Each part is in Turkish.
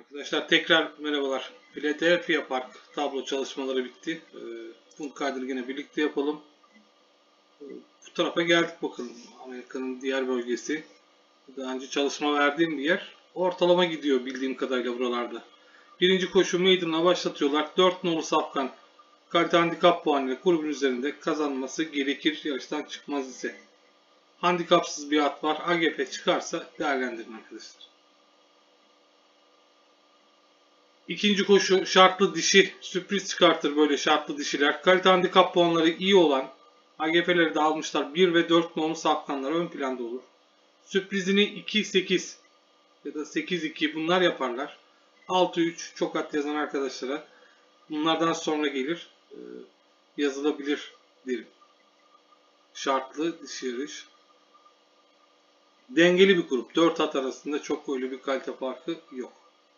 Arkadaşlar tekrar merhabalar. Philadelphia Park tablo çalışmaları bitti. Bu kaydını yine birlikte yapalım. Bu tarafa geldik bakalım. Amerika'nın diğer bölgesi. Daha önce çalışma verdiğim bir yer. Ortalama gidiyor bildiğim kadarıyla buralarda. Birinci koşu maiden'la başlatıyorlar. 4 nolu safkan kalite handikap puanıyla grubun üzerinde kazanması gerekir yarıştan çıkmaz ise. Handikapsız bir at var. AGF çıkarsa değerlendirin arkadaşlar. İkinci koşu şartlı dişi sürpriz çıkartır böyle şartlı dişiler. Kalite handikap puanları iyi olan AGF'leri de almışlar. 1 ve 4 nolu safkanlar ön planda olur. Sürprizini 2-8 ya da 8-2 bunlar yaparlar. 6-3 çok at yazan arkadaşlara bunlardan sonra gelir yazılabilir derim. Şartlı dişi yarış. Dengeli bir grup. 4 at arasında çok öyle bir kalite farkı yok.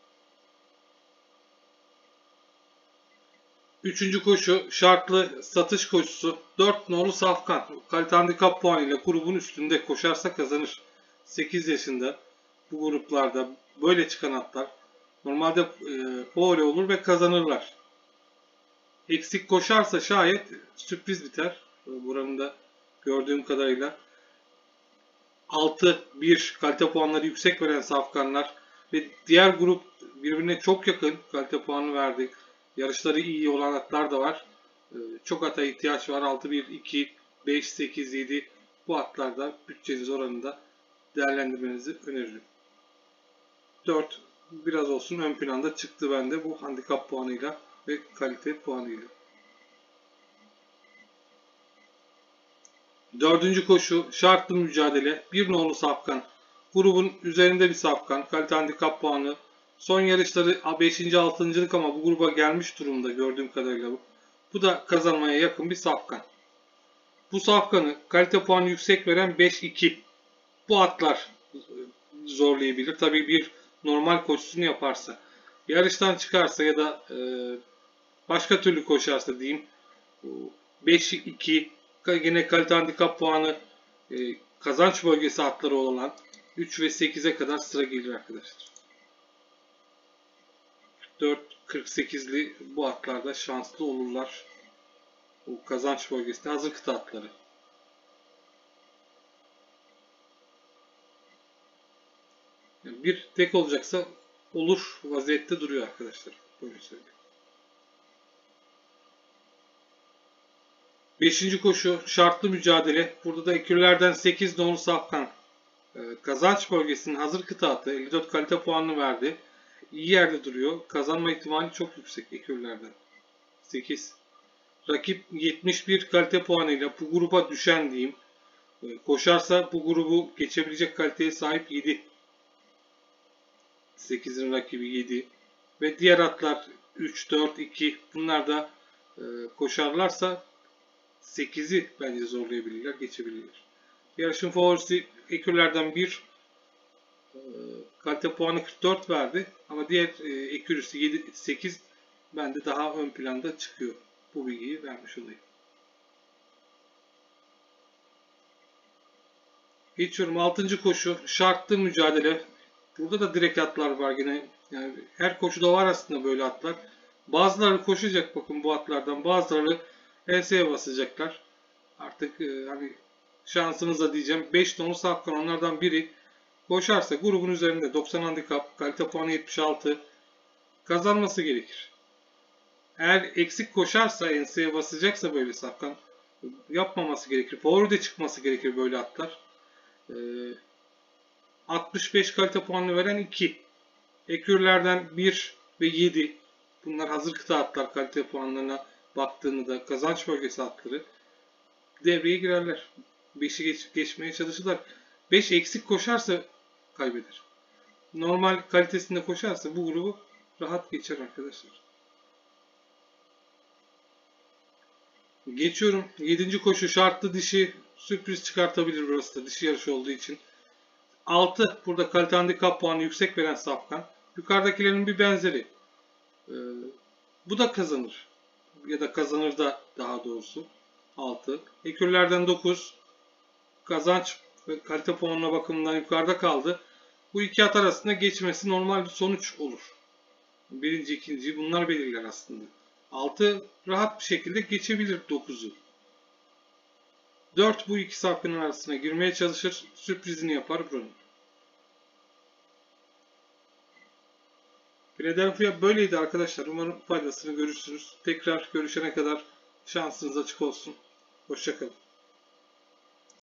Üçüncü koşu şartlı satış koşusu. 4 nolu safkan. Kalite handikap puanıyla grubun üstünde koşarsa kazanır. 8 yaşında bu gruplarda böyle çıkan atlar normalde favori olur ve kazanırlar. Eksik koşarsa şayet sürpriz biter. Buranın da gördüğüm kadarıyla 6-1 kalite puanları yüksek veren safkanlar ve diğer grup birbirine çok yakın kalite puanı verdi. Yarışları iyi olan atlar da var. Çok ata ihtiyaç var. 6-1, 2, 5, 8, 7 bu atlarda bütçeniz oranında değerlendirmenizi öneririm. 4 biraz olsun ön planda çıktı bende bu handikap puanıyla ve kalite puanıyla. Dördüncü koşu şartlı mücadele. 1 nolu safkan. Grubun üzerinde bir safkan. Kalite handikap puanı. Son yarışları 5. 6.'lık ama bu gruba gelmiş durumda gördüğüm kadarıyla bu. Bu da kazanmaya yakın bir safkan. Bu safkanı kalite puanı yüksek veren 5-2. Bu atlar zorlayabilir. Tabii bir normal koşusunu yaparsa. Yarıştan çıkarsa ya da başka türlü koşarsa diyeyim. 5-2 yine kalite handikap puanı kazanç bölgesi atları olan 3 ve 8'e kadar sıra gelir arkadaşlar. 4-48'li bu atlarda şanslı olurlar. Bu kazanç bölgesinde hazır kıta atları. Yani bir tek olacaksa olur vaziyette duruyor arkadaşlar. Böyle söyleyeyim. 5. koşu şartlı mücadele. Burada da ekürlerden 8 nolu safkan. Kazanç bölgesinin hazır kıta atı 54 kalite puanını verdi. İyi yerde duruyor. Kazanma ihtimali çok yüksek ekürlerden. 8. Rakip 71 kalite puanıyla bu gruba düşen diyeyim. Koşarsa bu grubu geçebilecek kaliteye sahip 7. 8'in rakibi 7. Ve diğer atlar 3, 4, 2 bunlar da koşarlarsa 8'i bence zorlayabilirler, geçebilirler. Yarışın favorisi ekürlerden 1. Kalite puanı 44 verdi. Ama diğer ekürüsü 7, 8 bende daha ön planda çıkıyor. Bu bilgiyi vermiş olayım. Geçiyorum 6. koşu. Şartlı mücadele. Burada da direkt atlar var yine. Yani her koşuda var aslında böyle atlar. Bazıları koşacak bakın bu atlardan. Bazıları enseye basacaklar. Artık hani şansınıza diyeceğim. 5 nolu safkan onlardan biri koşarsa grubun üzerinde 90 handikap, kalite puanı 76 kazanması gerekir. Eğer eksik koşarsa enseye basacaksa böyle safkan yapmaması gerekir. Favori de çıkması gerekir böyle atlar. 65 kalite puanını veren 2. Ekürlerden 1 ve 7. Bunlar hazır kıta atlar kalite puanlarına baktığında kazanç bölgesi atları devreye girerler. 5'i geçmeye çalışırlar. 5 eksik koşarsa kaybeder. Normal kalitesinde koşarsa bu grubu rahat geçer arkadaşlar. Geçiyorum. 7. koşu şartlı dişi sürpriz çıkartabilir burası da dişi yarışı olduğu için. 6 burada kalite handikap puanı yüksek veren safkan. Yukarıdakilerin bir benzeri. Bu da kazanır. Ya da kazanır da daha doğrusu. 6. Ekürlerden 9. Kazanç ve kalite puanına bakımından yukarıda kaldı. Bu iki at arasında geçmesi normal bir sonuç olur. Birinci, ikinci bunlar belirler aslında. 6 rahat bir şekilde geçebilir 9'u. 4 bu iki safkanın arasına girmeye çalışır. Sürprizini yapar buranın. Philadelphia böyleydi arkadaşlar. Umarım faydasını görürsünüz. Tekrar görüşene kadar şansınız açık olsun. Hoşça kalın.